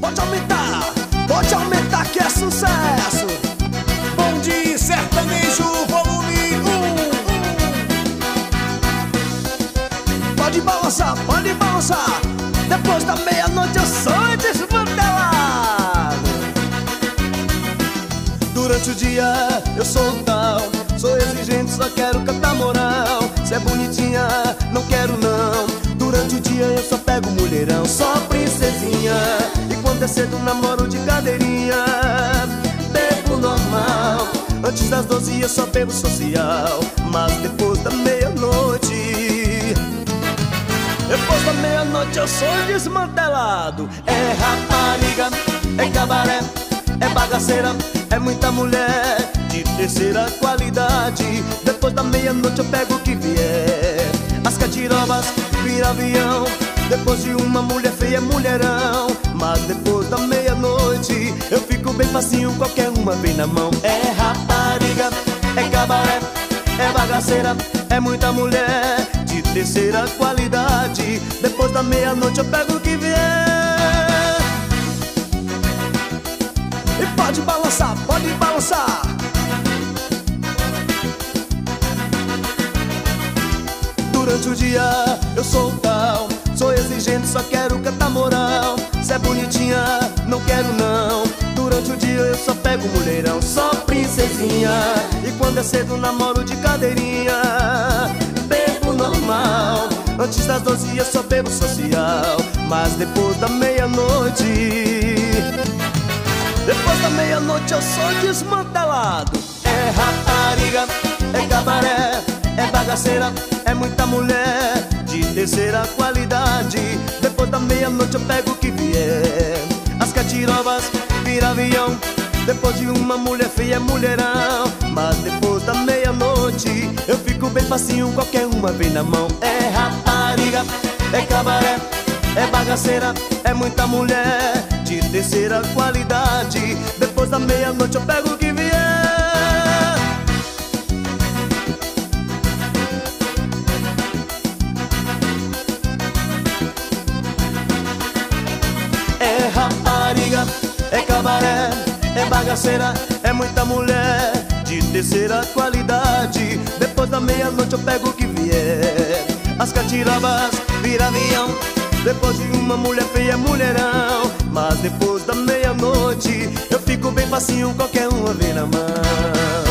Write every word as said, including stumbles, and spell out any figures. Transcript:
pode aumentar, pode aumentar que é sucesso. Bonde Sertanejo volume um. Pode balançar, pode balançar. Depois da meia-noite eu sou desmantelado. Durante o dia eu sou tal, sou exigente, só quero cantar moral. Se é bonitinha, não quero não. Durante o dia eu só pego mulherão, só princesinha. E quando é cedo namoro de cadeirinha, bebo normal. Antes das doze eu só bebo social. Mas depois da meia-noite, depois da meia-noite eu sou desmantelado. É rapariga, é cabaré, é bagaceira, é muita mulher de terceira qualidade. Depois da meia-noite eu pego o que vier. As catirobas vira avião. Depois de uma mulher feia é mulherão. Mas depois da meia-noite eu fico bem facinho, qualquer uma vem na mão. É rapariga, é cabaré, é bagaceira, é muita mulher de terceira qualidade. Depois da meia-noite eu pego o que vier. E pode balançar, pode balançar. Durante o dia eu sou tal, sou exigente, só quero cantar moral. Se é bonitinha, não quero não. Durante o dia eu só pego mulherão, só princesinha. E quando é cedo namoro de cadeirinha, bebo normal. Antes das doze eu só bebo social. Mas depois da meia-noite, depois da meia-noite eu sou desmantelado. É rapariga, é cabaré, é bagaceira, é muita mulher de terceira qualidade. Depois da meia-noite eu pego o que vier. As catirobas vira avião. Depois de uma mulher feia é mulherão. Mas depois da meia-noite eu fico bem facinho, qualquer uma vem na mão. É rapariga, é cabaré, é bagaceira, é muita mulher de terceira qualidade. Depois da meia-noite eu pego o que vier. É rapariga, é cabaré, é bagaceira, é muita mulher de terceira qualidade. Depois da meia-noite eu pego o que vier. As catirobas vira avião. Depois de uma mulher feia é mulherão. Mas depois da meia-noite eu fico bem facinho, qualquer uma vem na mão.